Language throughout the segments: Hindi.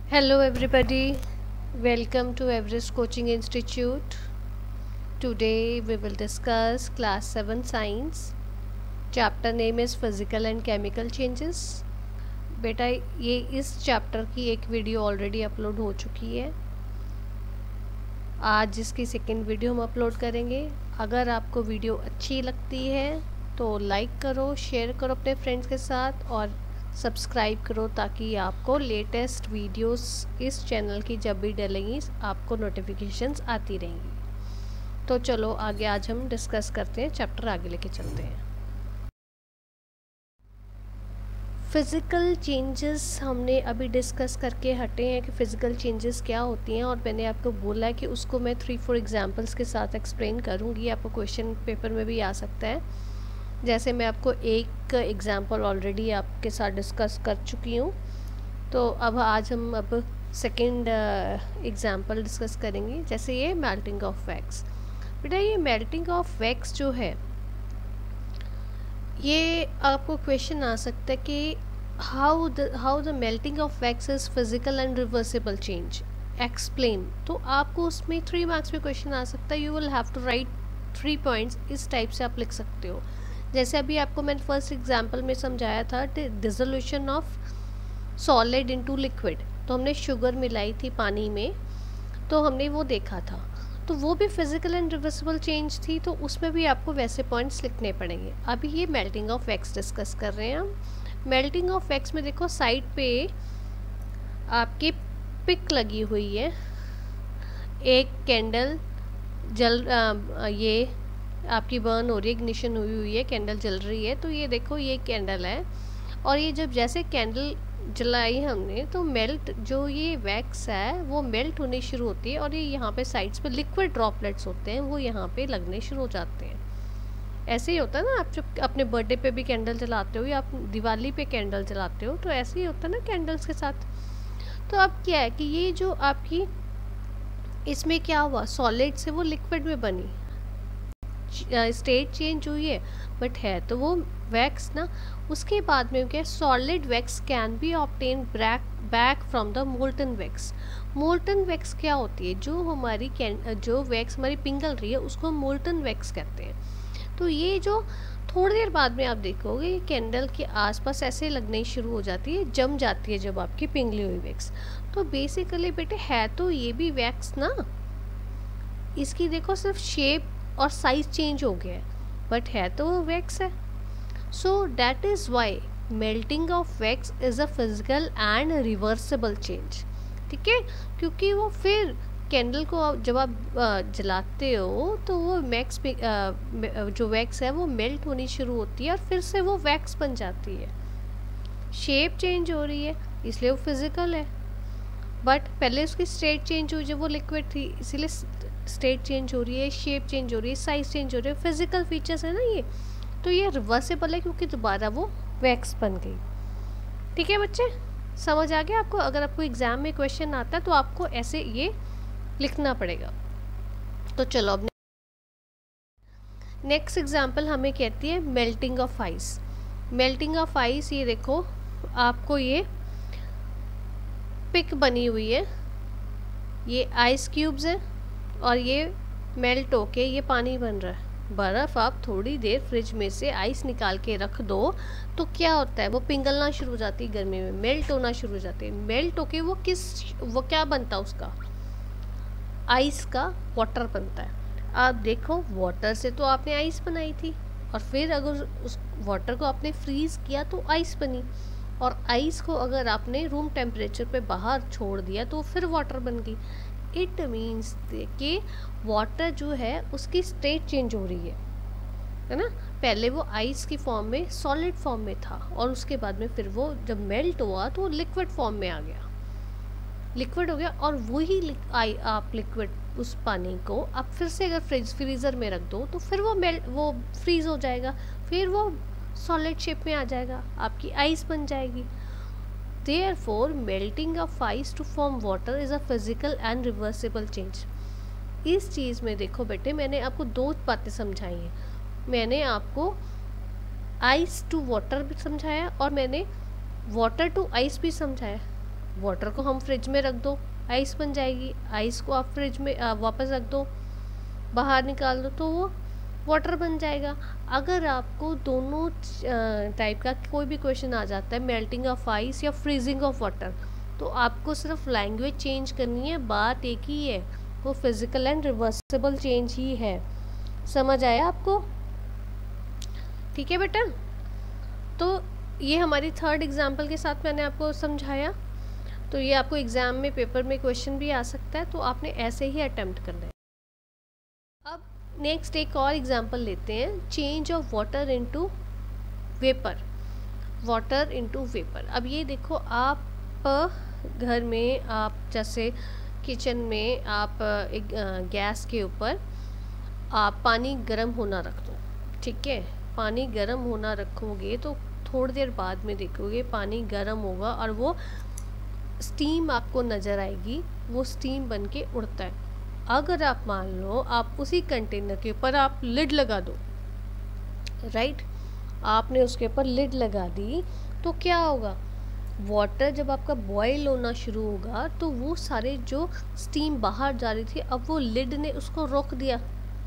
Hello everybody, welcome to Everest Coaching Institute. Today we will discuss class 7 science. Chapter name is physical and chemical changes. बेटा ये इस चैप्टर की एक वीडियो ऑलरेडी अपलोड हो चुकी है। आज इसकी सेकंड वीडियो हम अपलोड करेंगे। अगर आपको वीडियो अच्छी लगती है तो लाइक करो, शेयर करो अपने फ्रेंड्स के साथ और सब्सक्राइब करो ताकि आपको लेटेस्ट वीडियोस इस चैनल की जब भी डलेंगी आपको नोटिफिकेशंस आती रहेंगी। तो चलो आगे आज हम डिस्कस करते हैं, चैप्टर आगे लेके चलते हैं। फ़िज़िकल चेंजेस हमने अभी डिस्कस करके हटे हैं कि फ़िज़िकल चेंजेस क्या होती हैं, और मैंने आपको बोला है कि उसको मैं 3-4 एग्जांपल्स के साथ एक्सप्लेन करूँगी। आपको क्वेश्चन पेपर में भी आ सकता है। जैसे मैं आपको एक एग्ज़ाम्पल ऑलरेडी आपके साथ डिस्कस कर चुकी हूँ, तो अब आज हम सेकंड एग्ज़ाम्पल डिस्कस करेंगे। जैसे ये मेल्टिंग ऑफ वैक्स। बेटा ये मेल्टिंग ऑफ वैक्स जो है, ये आपको क्वेश्चन आ सकता है कि how the melting of wax is physical and reversible change, explain. तो आपको उसमें 3 मार्क्स में क्वेश्चन आ सकता है। You will have to write 3 points. इस टाइप से आप लिख सकते हो। जैसे अभी आपको मैंने फर्स्ट एग्जांपल में समझाया था dissolution of solid into liquid. तो हमने शुगर मिलाई थी पानी में, तो हमने वो देखा था। तो वो भी फिजिकल एंड रिवर्सिबल चेंज थी, तो उसमें भी आपको वैसे पॉइंट्स लिखने पड़ेंगे। अभी ये मेल्टिंग ऑफ वैक्स डिस्कस कर रहे हैं हम। मेल्टिंग ऑफ वैक्स में देखो साइड पे आपकी पिक लगी हुई है, एक कैंडल ये आपकी बर्न हो रही है, इग्निशन हुई है, कैंडल जल रही है। तो ये देखो ये कैंडल है, और ये जब जैसे कैंडल जलाई हमने तो मेल्ट जो ये वैक्स है वो मेल्ट होनी शुरू होती है, और ये यहाँ पे साइड्स पे लिक्विड ड्रॉपलेट्स होते हैं, वो यहाँ पे लगने शुरू हो जाते हैं। ऐसे ही होता है ना, आप जब अपने बर्थडे पे भी कैंडल जलाते हो या आप दिवाली पे कैंडल जलाते हो, तो ऐसे ही होता है ना कैंडल्स के साथ। तो अब क्या है कि ये जो आपकी इसमें क्या हुआ, सॉलिड से वो लिक्विड में बनी, स्टेट चेंज हुई है, बट है तो वो वैक्स ना। उसके बाद में क्या, solid wax can be obtain back from the molten wax. Molten wax क्या होती है, जो हमारी जो वैक्स हमारी पिघल रही है उसको मोल्टन वैक्स कहते हैं। तो ये जो थोड़ी देर बाद में आप देखोगे ये कैंडल के आसपास ऐसे लगने शुरू हो जाती है, जम जाती है जब आपकी पिघली हुई वैक्स। तो बेसिकली बेटे है तो ये भी वैक्स ना, इसकी देखो सिर्फ शेप और साइज चेंज हो गया है, बट है तो वो वैक्स है। So that is why melting of wax is a physical and reversible change. ठीक है, क्योंकि वो फिर कैंडल को जब आप जलाते हो तो वो वैक्स जो वैक्स है वो मेल्ट होनी शुरू होती है, और फिर से वो वैक्स बन जाती है। शेप चेंज हो रही है इसलिए वो फिजिकल है, बट पहले उसकी स्टेट चेंज हुई जब वो लिक्विड थी, इसीलिए स्टेट चेंज हो रही है, शेप चेंज हो रही है, साइज चेंज हो रही है, फिजिकल फीचर्स है ना ये। तो ये रिवर्सिबल है क्योंकि दोबारा वो वैक्स बन गई। ठीक है बच्चे, समझ आ गया आपको? अगर आपको एग्जाम में क्वेश्चन आता है तो आपको ऐसे ये लिखना पड़ेगा। तो चलो अब नेक्स्ट एग्जाम्पल हमें कहती है melting of ice. Melting of ice, ये देखो आपको ये पिक बनी हुई है, ये आइस क्यूब्स है, और ये मेल्ट होके ये पानी बन रहा है। बर्फ़ आप थोड़ी देर फ्रिज में से आइस निकाल के रख दो तो क्या होता है, वो पिघलना शुरू हो जाती है गर्मी में, मेल्ट होना शुरू हो जाती है। मेल्ट होके वो क्या बनता है उसका, आइस का वाटर बनता है। आप देखो वाटर से तो आपने आइस बनाई थी, और फिर अगर उस वाटर को आपने फ्रीज़ किया तो आइस बनी, और आइस को अगर आपने रूम टेम्परेचर पे बाहर छोड़ दिया तो फिर वाटर बन गई। इट मीन्स कि वाटर जो है उसकी स्टेट चेंज हो रही है ना। पहले वो आइस की फॉर्म में, सॉलिड फॉर्म में था, और उसके बाद में फिर वो जब मेल्ट हुआ तो लिक्विड फॉर्म में आ गया, लिक्विड हो गया। और वही आप लिक्विड उस पानी को आप फिर से अगर फ्रीज़र में रख दो तो फिर वो फ्रीज़ हो जाएगा, फिर वो सॉलिड शेप में आ जाएगा, आपकी आइस बन जाएगी। Therefore, melting of ice to form water is a physical and reversible change. इस चीज़ में देखो बेटे, मैंने आपको 2 बातें समझाई हैं। मैंने आपको आइस टू वाटर भी समझाया, और मैंने वाटर टू आइस भी समझाया। वाटर को हम फ्रिज में रख दो, आइस बन जाएगी। आइस को आप फ्रिज में वापस रख दो, बाहर निकाल दो, तो वो वाटर बन जाएगा। अगर आपको दोनों टाइप का कोई भी क्वेश्चन आ जाता है, मेल्टिंग ऑफ आइस या फ्रीजिंग ऑफ वाटर, तो आपको सिर्फ लैंग्वेज चेंज करनी है, बात एक ही है, वो फिजिकल एंड रिवर्सिबल चेंज ही है। समझ आया आपको? ठीक है बेटा। तो ये हमारी थर्ड एग्जाम्पल के साथ मैंने आपको समझाया। तो ये आपको एग्ज़ाम में पेपर में क्वेश्चन भी आ सकता है, तो आपने ऐसे ही अटेम्प्ट करना है। अब नेक्स्ट एक और एग्जाम्पल लेते हैं, change of water into vapour. Water into vapour. अब ये देखो, आप घर में, आप जैसे किचन में आप एक गैस के ऊपर आप पानी गर्म होना रख दो, ठीक है। पानी गर्म होना रखोगे तो थोड़ी देर बाद में देखोगे पानी गर्म होगा और वो स्टीम आपको नज़र आएगी, वो स्टीम बन के उड़ता है। अगर आप मान लो आप उसी कंटेनर के ऊपर आप लिड लगा दो, राइट, आपने उसके ऊपर लिड लगा दी, तो क्या होगा, वाटर जब आपका बॉयल होना शुरू होगा तो वो सारे जो स्टीम बाहर जा रही थी, अब वो लिड ने उसको रोक दिया,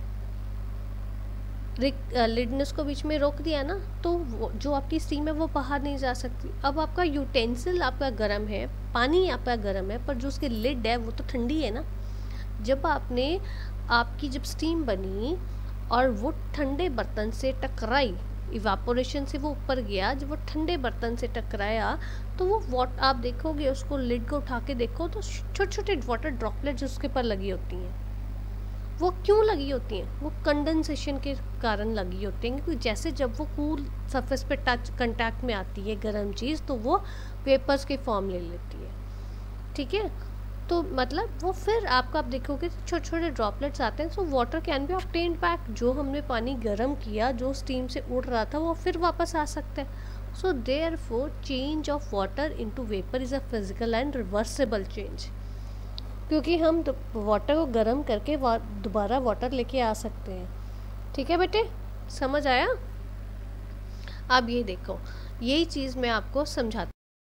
लिड ने उसको बीच में रोक दिया ना, तो जो आपकी स्टीम है वो बाहर नहीं जा सकती। अब आपका यूटेंसिल आपका गर्म है, पानी आपका गर्म है, पर जो उसकी लिड है वो तो ठंडी है ना। जब आपकी जब स्टीम बनी और वो ठंडे बर्तन से टकराई, इवापोरेशन से वो ऊपर गया, जब वो ठंडे बर्तन से टकराया तो वो आप देखोगे, उसको लिड को उठा के देखो तो छोटे छोटे वाटर ड्रॉपलेट्स उसके ऊपर लगी होती हैं। वो क्यों लगी होती हैं? वो कंडेंसेशन के कारण लगी होती हैं, क्योंकि जैसे जब वो कूल सरफेस पे कांटेक्ट में आती है गर्म चीज़, तो वो वेपर्स के फॉर्म ले लेती है, ठीक है। तो मतलब वो फिर आप देखोगे छोटे छोटे ड्रॉपलेट्स आते हैं। So water can be obtained back, जो हमने पानी गर्म किया, जो स्टीम से उड़ रहा था, वो फिर वापस आ सकता है। So therefore change of water into vapour is a physical and reversible change, क्योंकि हम वाटर को गर्म करके दोबारा वाटर लेके आ सकते हैं। ठीक है बेटे, समझ आया? अब ये देखो, यही चीज़ मैं आपको समझाती।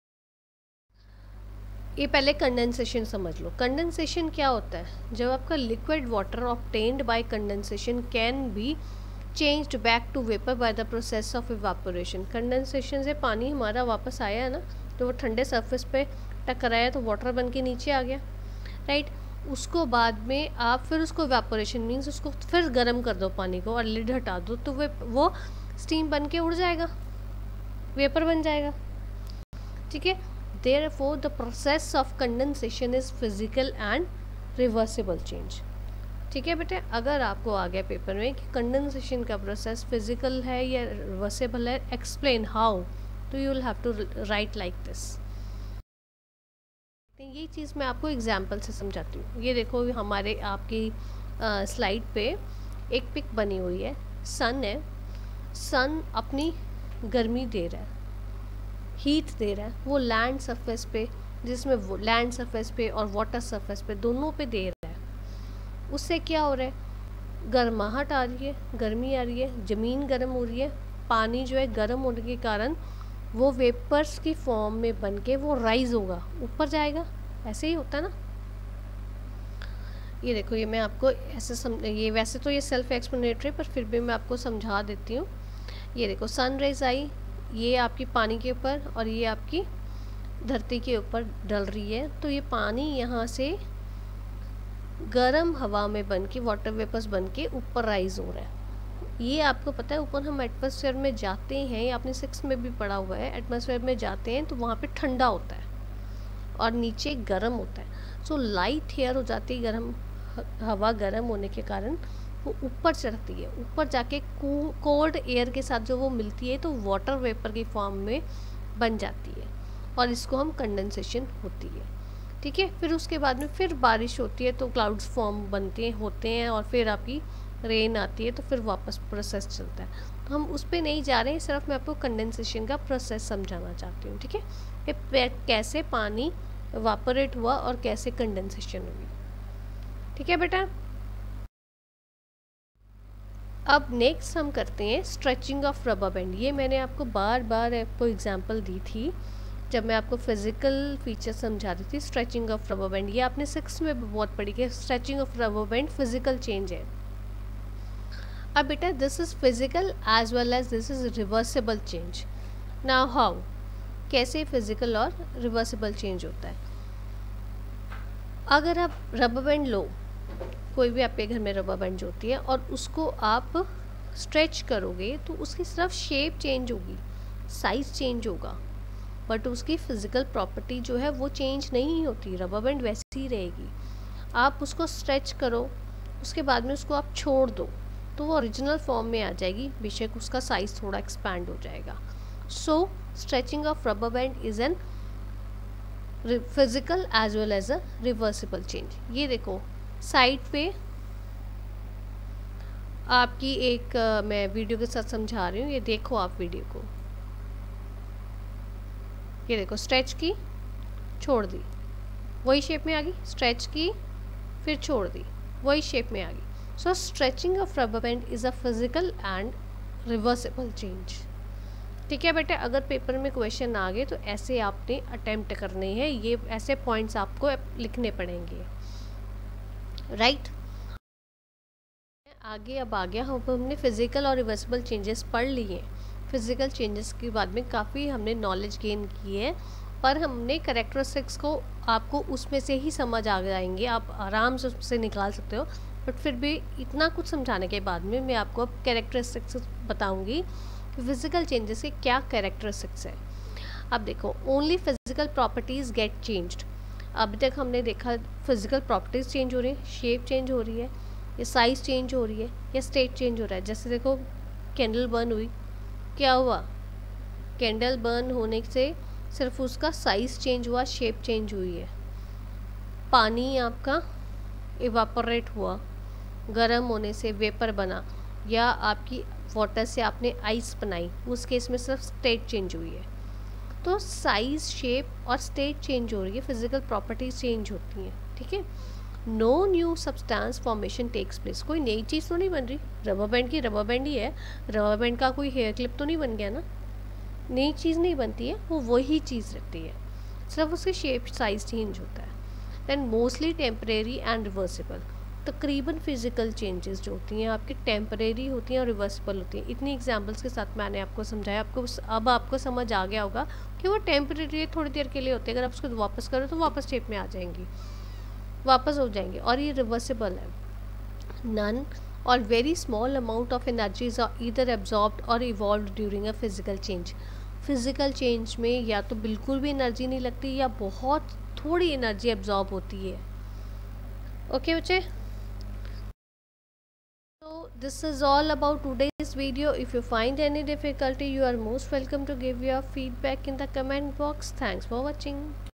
ये पहले कंडेंसेशन समझ लो। कंडेंसेशन क्या होता है? जब आपका liquid water obtained by condensation can be changed back to vapour by the process of evaporation. Condensation से पानी हमारा वापस आया है ना, तो वो ठंडे सरफेस पे टकराया तो वाटर बन के नीचे आ गया, राइट। उसको बाद में आप फिर उसको इवापोरेशन मीन्स उसको फिर गर्म कर दो पानी को और लिड हटा दो, तो वो स्टीम बन के उड़ जाएगा, वेपर बन जाएगा, ठीक है। Therefore, the process of condensation is physical and reversible change. ठीक है बेटे, अगर आपको आ गया पेपर में कि कंडेंसेशन का प्रोसेस फिजिकल है या रिवर्सिबल है, एक्सप्लेन हाउ, तो you will have to write like this. ये चीज़ मैं आपको एग्जाम्पल से समझाती हूँ। ये देखो, हमारे आपकी स्लाइड पे एक पिक बनी हुई है, सन है। सन अपनी गर्मी दे रहा है, हीट दे रहा है, वो लैंड सरफेस पे, जिसमें वो लैंड सरफेस पे और वाटर सरफेस पे दोनों पे दे रहा है। उससे क्या हो रहा है? गर्माहट आ रही है, गर्मी आ रही है, ज़मीन गर्म हो रही है, पानी जो है गर्म होने के कारण वो वेपर्स की फॉर्म में बन के वो राइज होगा, ऊपर जाएगा। ऐसे ही होता है ना। ये देखो, ये मैं आपको ऐसे ये वैसे तो ये सेल्फ एक्सप्लेनेटरी, पर फिर भी मैं आपको समझा देती हूँ। ये देखो, सनराइज आई, ये आपकी पानी के ऊपर और ये आपकी धरती के ऊपर डल रही है, तो ये पानी यहाँ से गर्म हवा में बन के वाटर वेपर्स बन के ऊपर राइज हो रहा है। ये आपको पता है, ऊपर हम एटमॉस्फेयर में जाते हैं, आपने 6 में भी पढ़ा हुआ है, एटमॉस्फेयर में जाते हैं तो वहाँ पे ठंडा होता है और नीचे गर्म होता है। सो लाइट हेयर हो जाती है, गर्म हवा गर्म होने के कारण वो ऊपर चढ़ती है, ऊपर जाके कोल्ड एयर के साथ जो वो मिलती है तो वाटर वेपर की फॉर्म में बन जाती है, और इसको हम कंडेंसेशन होती है, ठीक है। फिर उसके बाद में फिर बारिश होती है तो क्लाउड्स फॉर्म होते हैं और फिर आपकी रेन आती है, तो फिर वापस प्रोसेस चलता है। तो हम उस पर नहीं जा रहे हैं, सिर्फ मैं आपको कंडेंसेशन का प्रोसेस समझाना चाहती हूँ, ठीक है, कि कैसे पानी इवापोरेट हुआ और कैसे कंडेंसेशन हुई। ठीक है बेटा। अब नेक्स्ट हम करते हैं स्ट्रेचिंग ऑफ रबर बैंड। ये मैंने आपको बार बार आपको एग्जांपल दी थी जब मैं आपको फिजिकल फीचर समझा रही थी स्ट्रेचिंग ऑफ रबर बैंड, ये आपने 6th में भी बहुत पढ़ी कि stretching of rubber band physical change है। अब बेटा this is physical as well as this is reversible change. Now how, कैसे फिजिकल और रिवर्सिबल चेंज होता है। अगर आप रबर बैंड लो, कोई भी आपके घर में रबर बैंड जो होती है, और उसको आप स्ट्रेच करोगे तो उसकी सिर्फ शेप चेंज होगी, साइज़ चेंज होगा, बट उसकी फिज़िकल प्रॉपर्टी जो है वो चेंज नहीं होती, रबर बैंड वैसी ही रहेगी। आप उसको स्ट्रेच करो, उसके बाद में उसको आप छोड़ दो तो वो ओरिजिनल फॉर्म में आ जाएगी, बेशक उसका साइज़ थोड़ा एक्सपैंड हो जाएगा। So stretching of rubber band is an physical as well as a reversible change. ये देखो साइड पे आपकी एक मैं वीडियो के साथ समझा रही हूँ, ये देखो आप वीडियो को, ये देखो स्ट्रेच की, छोड़ दी, वही शेप में आ गई, स्ट्रेच की, फिर छोड़ दी, वही शेप में आ गई। So stretching of rubber band is a physical and reversible change. ठीक है बेटा, अगर पेपर में क्वेश्चन आ गए तो ऐसे आपने अटेम्प्ट करने हैं, ये ऐसे पॉइंट्स आपको लिखने पड़ेंगे, राइट। आगे अब आ गया, हमने फिजिकल और रिवर्सिबल चेंजेस पढ़ लिए। फिजिकल चेंजेस के बाद में काफ़ी हमने नॉलेज गेन की है, पर हमने कैरेक्टरिस्टिक्स को आपको उसमें से ही समझ आ जाएंगे, आप आराम से उससे निकाल सकते हो, बट फिर भी इतना कुछ समझाने के बाद में मैं आपको अब कैरेक्टरिस्टिक्स बताऊंगी कि फिजिकल चेंजेस के क्या कैरेक्टरिस्टिक्स है। अब देखो, only physical properties get changed. अभी तक हमने देखा फिजिकल प्रॉपर्टीज़ चेंज हो रही है, शेप चेंज हो रही है, या साइज़ चेंज हो रही है, या स्टेट चेंज हो रहा है। जैसे देखो कैंडल बर्न हुई, क्या हुआ, कैंडल बर्न होने से सिर्फ उसका साइज़ चेंज हुआ, शेप चेंज हुई है। पानी आपका इवापोरेट हुआ, गर्म होने से वेपर बना, या आपकी वाटर से आपने आइस बनाई, उस केस में सिर्फ स्टेट चेंज हुई है। तो साइज़, शेप और स्टेट चेंज हो रही है, फिजिकल प्रॉपर्टीज चेंज होती हैं, ठीक है। No new substance formation takes place, कोई नई चीज़ तो नहीं बन रही, रबर बैंड की रबर बैंड ही है, रबर बैंड का कोई हेयर क्लिप तो नहीं बन गया ना, नई चीज़ नहीं बनती है, वो वही चीज़ रहती है, सिर्फ उसकी शेप साइज़ चेंज होता है। Then mostly temporary and reversible, तकरीबन फिजिकल चेंजेस जो होती हैं आपकी टेम्परेरी होती हैं और रिवर्सिबल होती हैं। इतनी एग्जांपल्स के साथ मैंने आपको समझाया, आपको अब आपको समझ आ गया होगा कि वो टेम्परेरी थोड़ी देर के लिए होते हैं, अगर आप उसको वापस करो तो वापस शेप में आ जाएंगी, वापस हो जाएंगे। और ये रिवर्सिबल है, नन और very small amount of energies are either absorbed और evolve during a physical change. Physical change में या तो बिल्कुल भी एनर्जी नहीं लगती या बहुत थोड़ी एनर्जी एब्जॉर्ब होती है। ओके बच्चे, so this is all about today's video. If you find any difficulty, you are most welcome to give your feedback in the comment box. Thanks for watching.